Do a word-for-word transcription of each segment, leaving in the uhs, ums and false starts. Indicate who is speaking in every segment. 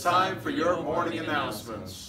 Speaker 1: time for your morning announcements.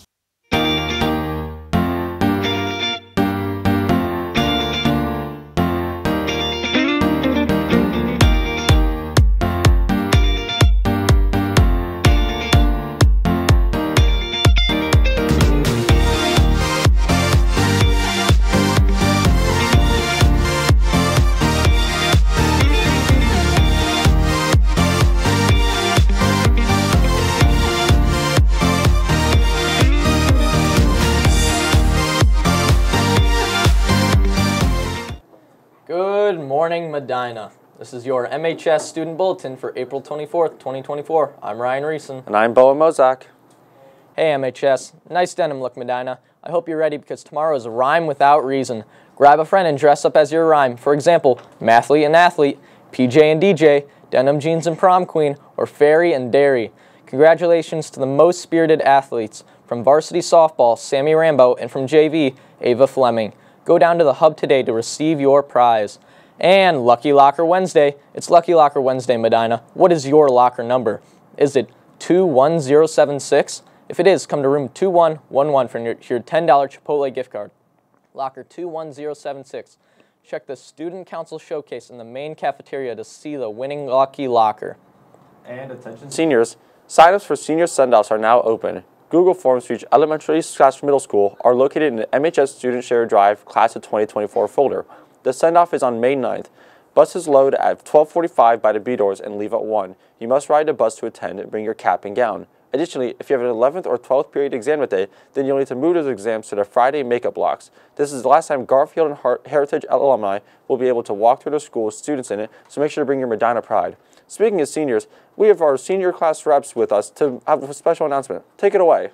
Speaker 2: Good morning, Medina. This is your M H S Student Bulletin for April twenty-fourth, twenty twenty-four. I'm Ryan Reeson.
Speaker 3: And I'm Boa Mozak.
Speaker 2: Hey, M H S. Nice denim look, Medina. I hope you're ready because tomorrow is Rhyme Without Reason. Grab a friend and dress up as your rhyme. For example, Mathlete and Athlete, P J and D J, Denim Jeans and Prom Queen, or Fairy and Dairy. Congratulations to the most spirited athletes. From varsity softball, Sammy Rambo, and from J V, Ava Fleming. Go down to the hub today to receive your prize. And Lucky Locker Wednesday. It's Lucky Locker Wednesday, Medina. What is your locker number? Is it two one zero seven six? If it is, come to room two one one one for your, your ten dollar Chipotle gift card. Locker two one zero seven six. Check the Student Council Showcase in the main cafeteria to see the winning Lucky Locker.
Speaker 3: And attention seniors, sign-ups for senior send-offs are now open. Google Forms for each elementary slash middle school are located in the M H S Student Share Drive Class of twenty twenty-four folder. The send-off is on May ninth. Buses load at twelve forty-five by the B doors and leave at one. You must ride a bus to attend and bring your cap and gown. Additionally, if you have an eleventh or twelfth period exam that day, then you'll need to move those exams to the Friday makeup blocks. This is the last time Garfield and Her Heritage alumni will be able to walk through their school with students in it, so make sure to bring your Medina pride. Speaking of seniors, we have our senior class reps with us to have a special announcement. Take it away.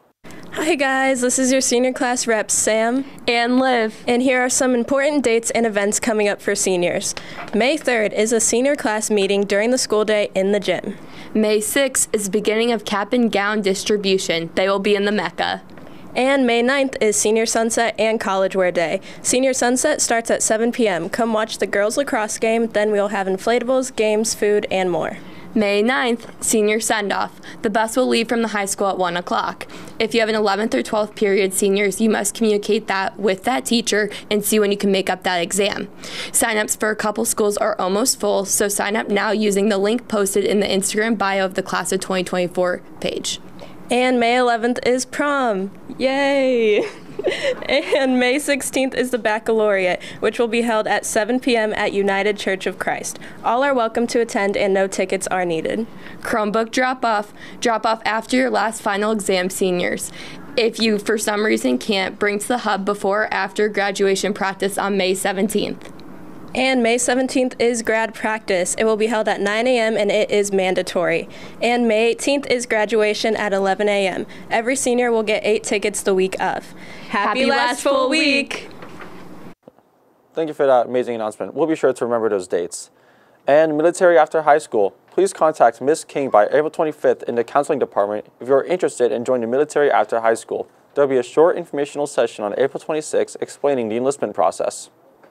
Speaker 4: Hi guys, this is your senior class reps, Sam
Speaker 5: and Liv.
Speaker 4: And here are some important dates and events coming up for seniors. May third is a senior class meeting during the school day in the gym.
Speaker 5: May sixth is the beginning of cap and gown distribution. They will be in the Mecca.
Speaker 4: And May ninth is Senior Sunset and College Wear Day. Senior Sunset starts at seven p m Come watch the girls lacrosse game, then we'll have inflatables, games, food, and more.
Speaker 5: May ninth, Senior Send-Off. The bus will leave from the high school at one o'clock. If you have an eleventh or twelfth period seniors, you must communicate that with that teacher and see when you can make up that exam. Sign-ups for a couple schools are almost full, so sign up now using the link posted in the Instagram bio of the Class of twenty twenty-four page.
Speaker 4: And May eleventh is prom. Yay! And May sixteenth is the baccalaureate, which will be held at seven p m at United Church of Christ. All are welcome to attend and no tickets are needed.
Speaker 5: Chromebook drop-off. Drop-off after your last final exam, seniors. If you, for some reason, can't, bring to the hub before or after graduation practice on May seventeenth.
Speaker 4: And May seventeenth is grad practice. It will be held at nine a m and it is mandatory. And May eighteenth is graduation at eleven a m Every senior will get eight tickets the week of. Happy, Happy last full week!
Speaker 3: Thank you for that amazing announcement. We'll be sure to remember those dates. And military after high school. Please contact Miz King by April twenty-fifth in the counseling department if you are interested in joining the military after high school. There will be a short informational session on April twenty-sixth explaining the enlistment process.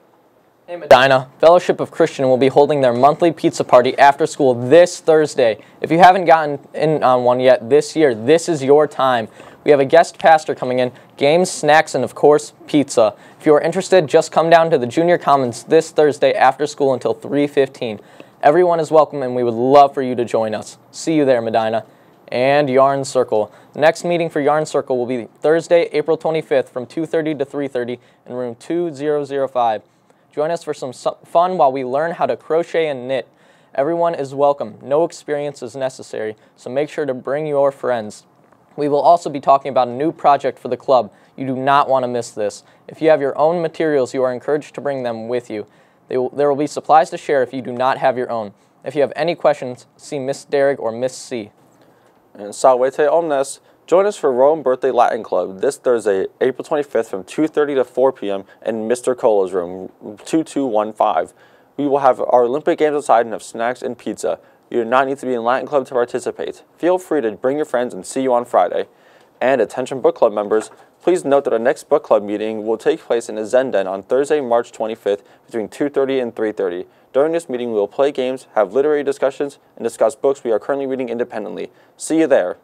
Speaker 2: Hey Medina, Fellowship of Christian will be holding their monthly pizza party after school this Thursday. If you haven't gotten in on one yet this year, this is your time. We have a guest pastor coming in, games, snacks, and of course, pizza. If you are interested, just come down to the Junior Commons this Thursday after school until three fifteen. Everyone is welcome and we would love for you to join us. See you there, Medina. And Yarn Circle. The next meeting for Yarn Circle will be Thursday, April twenty-fifth from two thirty to three thirty in room two thousand five. Join us for some fun while we learn how to crochet and knit. Everyone is welcome. No experience is necessary, so make sure to bring your friends. We will also be talking about a new project for the club. You do not want to miss this. If you have your own materials, you are encouraged to bring them with you. They will, there will be supplies to share if you do not have your own. If you have any questions, see Miss Derrick or Miss C.
Speaker 3: And Salvete Omnes. Join us for Rome Birthday Latin Club this Thursday, April twenty-fifth from two thirty to four p m in Mister Cola's room, two two one five. We will have our Olympic Games outside and have snacks and pizza. You do not need to be in Latin Club to participate. Feel free to bring your friends and see you on Friday. And attention book club members, please note that our next book club meeting will take place in the Zen Den on Thursday, March twenty-fifth between two thirty and three thirty. During this meeting, we will play games, have literary discussions, and discuss books we are currently reading independently. See you there.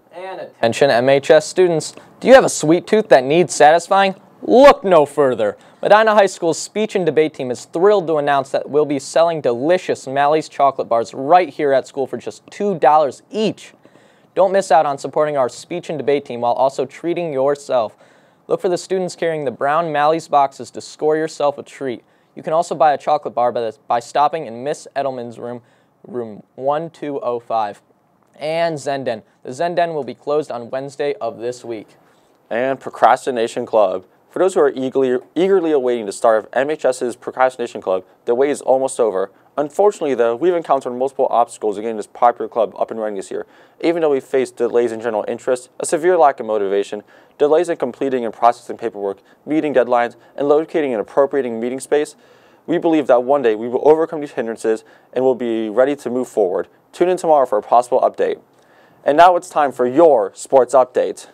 Speaker 2: And attention M H S students, do you have a sweet tooth that needs satisfying? Look no further. Medina High School's speech and debate team is thrilled to announce that we'll be selling delicious Mally's chocolate bars right here at school for just two dollars each. Don't miss out on supporting our speech and debate team while also treating yourself. Look for the students carrying the brown Mally's boxes to score yourself a treat. You can also buy a chocolate bar by, the, by stopping in Miss Edelman's room, room one two oh five. And Zenden. The Zenden will be closed on Wednesday of this week.
Speaker 3: And Procrastination Club. For those who are eagerly, eagerly awaiting the start of M H S's Procrastination Club, the wait is almost over. Unfortunately, though, we've encountered multiple obstacles in getting this popular club up and running this year. Even though we faced delays in general interest, a severe lack of motivation, delays in completing and processing paperwork, meeting deadlines, and locating and appropriating meeting space, we believe that one day we will overcome these hindrances and will be ready to move forward. Tune in tomorrow for a possible update. And now it's time for your sports update.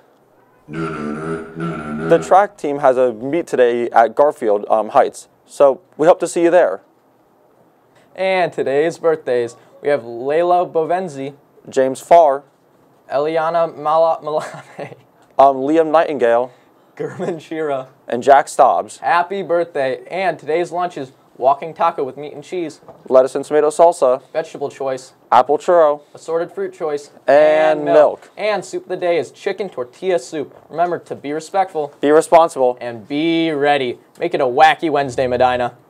Speaker 3: The track team has a meet today at Garfield um, Heights, so we hope to see you there.
Speaker 2: And today's birthdays, we have Layla Bovenzi,
Speaker 3: James Farr,
Speaker 2: Eliana Mala Malame,
Speaker 3: um, Liam Nightingale,
Speaker 2: German Shira.
Speaker 3: and Jack Stobbs.
Speaker 2: Happy birthday. And today's lunch is walking taco with meat and cheese,
Speaker 3: Lettuce and tomato salsa,
Speaker 2: vegetable choice,
Speaker 3: apple churro,
Speaker 2: assorted fruit choice,
Speaker 3: and milk.
Speaker 2: And soup of the day is chicken tortilla soup. Remember to be respectful
Speaker 3: Be responsible.
Speaker 2: and be ready. Make it a wacky Wednesday, Medina.